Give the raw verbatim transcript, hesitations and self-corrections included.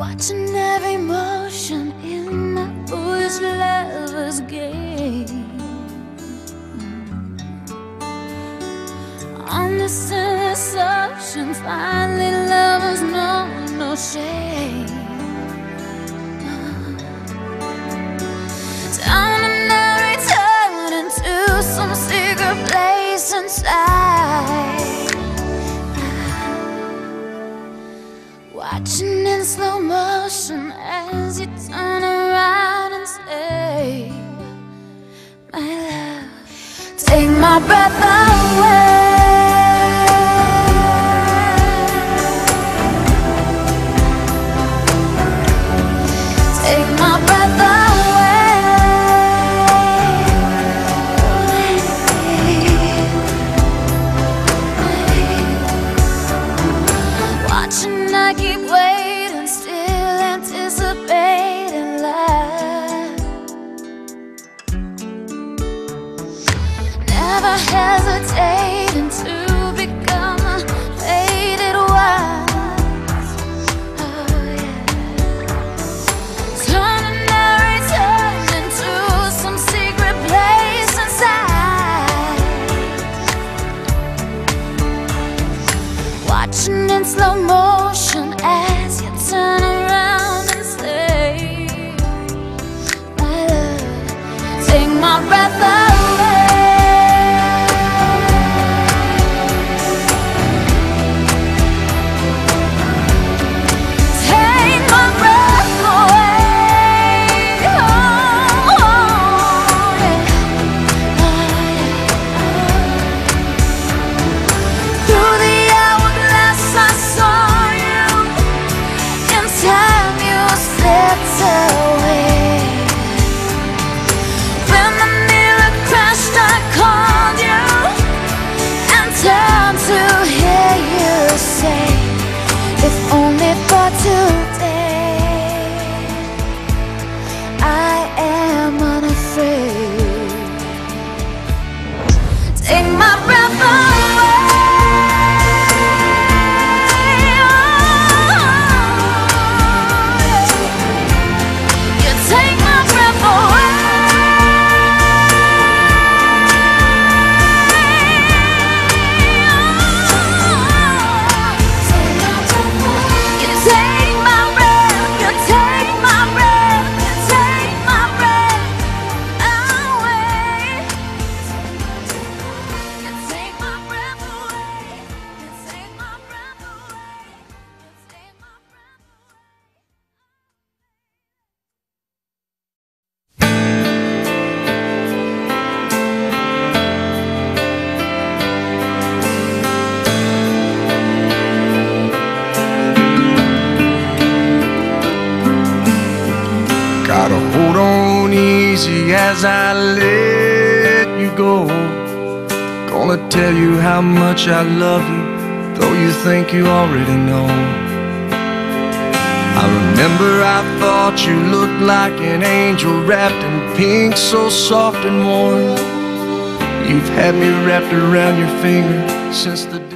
watching every motion in my foolish lover's game. On this endless ocean, finally lovers know no shame. Down and I return into some secret place inside, watching in slow motion as you turn around and say, my love, take my breath away. Take my breath away. Watching, I keep waiting, still anticipating love. Never hesitating to become a faded one. Watching in slow motion as you turn around and say, my love, take my breath away. Take my breath away. Oh, oh, yeah. Oh, yeah. Through the I saw you in time, you slipped away. When the mirror crashed, I called you and turned to hear you say, if only for today, I am unafraid. Take my breath away. Gotta hold on easy as I let you go. Gonna tell you how much I love you, though you think you already know. I remember I thought you looked like an angel wrapped in pink, so soft and warm. You've had me wrapped around your finger since the